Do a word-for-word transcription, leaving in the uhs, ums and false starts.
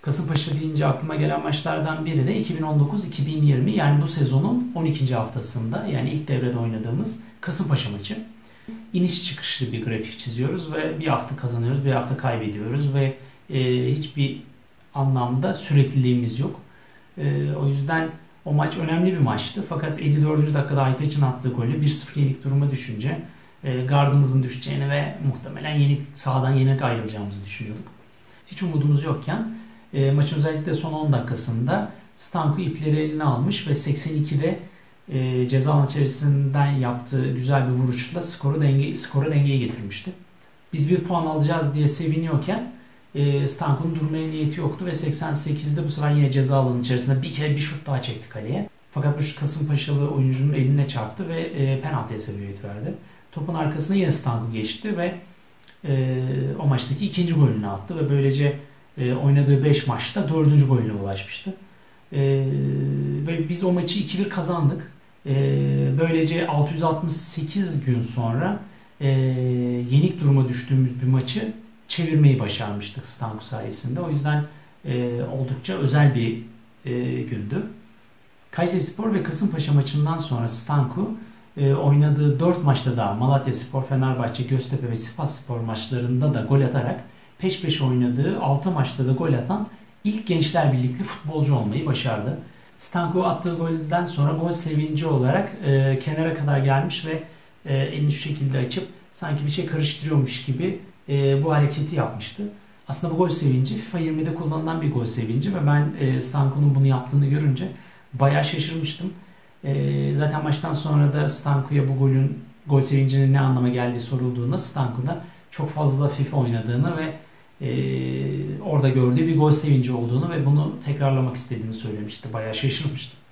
Kasımpaşa deyince aklıma gelen maçlardan biri de iki bin on dokuz iki bin yirmi, yani bu sezonun on ikinci haftasında, yani ilk devrede oynadığımız Kasımpaşa maçı. İniş çıkışlı bir grafik çiziyoruz ve bir hafta kazanıyoruz, bir hafta kaybediyoruz ve e, hiçbir anlamda sürekliliğimiz yok. E, o yüzden o maç önemli bir maçtı. Fakat elli dördüncü dakikada Aytaç'ın attığı golle bir sıfır yenik duruma düşünce e, gardımızın düşeceğini ve muhtemelen yenik, sahadan yenik ayrılacağımızı düşünüyorduk. Hiç umudumuz yokken e, maçın özellikle son on dakikasında Stanku ipleri eline almış ve seksen ikide e, ceza alanı içerisinden yaptığı güzel bir vuruşla skoru denge, skora dengeye getirmişti. Biz bir puan alacağız diye seviniyorken e, Stanku'nun durmaya niyeti yoktu ve seksen sekizde bu sefer yine ceza alanı içerisinde bir kere bir şut daha çekti kaleye. Fakat bu şut Kasımpaşalı oyuncunun eline çarptı ve e, penaltıya sebebiyet verdi. Topun arkasına yine Stanku geçti ve e, o maçtaki ikinci golünü attı ve böylece e, oynadığı beş maçta dördüncü golüne ulaşmıştı. E, ve biz o maçı iki bir kazandık. E, böylece altı yüz altmış sekiz gün sonra e, yenik duruma düştüğümüz bir maçı çevirmeyi başarmıştık Stanku sayesinde. O yüzden e, oldukça özel bir e, gündü. Kayserispor ve Kasımpaşa maçından sonra Stanku e, oynadığı dört maçta da Malatyaspor, Fenerbahçe, Göztepe ve Sivasspor maçlarında da gol atarak peş peşe oynadığı altı maçta da gol atan ilk Gençler Birlikli futbolcu olmayı başardı. Stanku attığı golden sonra gol sevinci olarak e, kenara kadar gelmiş ve e, elini şu şekilde açıp sanki bir şey karıştırıyormuş gibi e, bu hareketi yapmıştı. Aslında bu gol sevinci FIFA yirmide kullanılan bir gol sevinci ve ben e, Stanku'nun bunu yaptığını görünce bayağı şaşırmıştım. E, zaten maçtan sonra da Stanku'ya bu golün, gol sevincinin ne anlama geldiği sorulduğunda Stanku'da çok fazla FIFA oynadığını ve e, orada gördüğü bir gol sevinci olduğunu ve bunu tekrarlamak istediğini söylemişti. Bayağı şaşırmıştım.